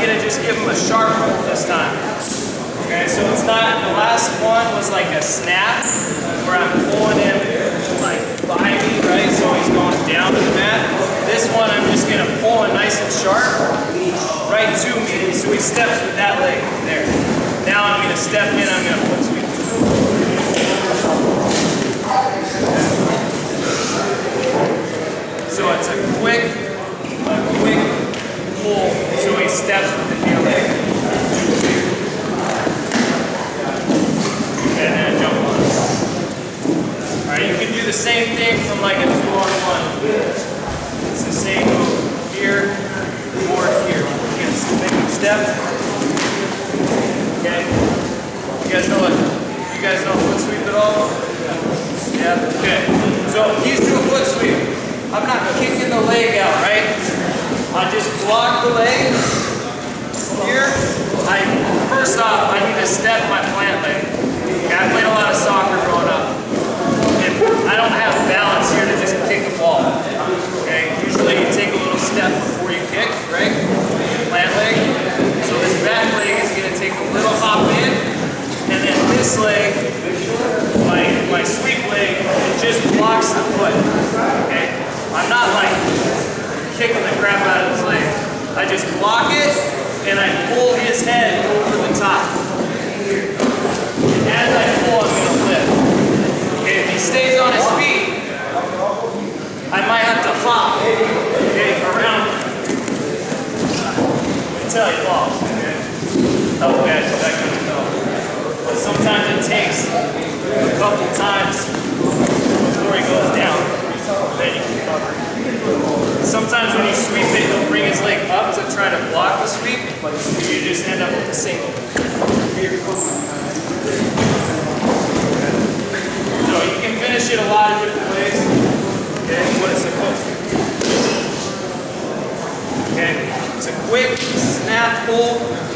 gonna just give him a sharp pull this time. Okay, so it's not, the last one was like a snap, where I'm pulling him like by me, right? So he's going down to the mat. This one I'm just gonna pull him nice and sharp, right to me. So he steps with that leg there. Now I'm gonna step in, I'm gonna foot sweep. So it's a quick pull, so he steps with the near leg. And then jump on. Alright, you can do the same thing from like a 2-on-1. It's the same move here or here. You get a big step. Okay. You guys know foot sweep at all? Yeah. Okay. So he's doing foot sweep. I'm not kicking the leg out, right? I just block the leg here. First off, I need to step my plant leg. Okay, I played a lot of soccer growing up. And I don't have balance here to just kick the ball. Okay, usually you take a little step before you kick, right? Plant leg. So this back leg is going to take a little hop in, and then this leg, my sweep leg, it just blocks the foot. Okay, I'm not like kicking the crap out of his leg. I just block it, and I pull his head over the top. And as I pull, I'm going to lift. Okay, if he stays on his feet, I might have to hop, okay, around until he falls. Okay? Oh, okay, so that comes down. But sometimes it takes a couple times before he goes down. Then you can cover. Sometimes when you sweep it, he'll bring his leg up to try to block the sweep, but you just end up with a single. So you can finish it a lot of different ways. Okay, what it's supposed to. Okay, it's a quick snap pull.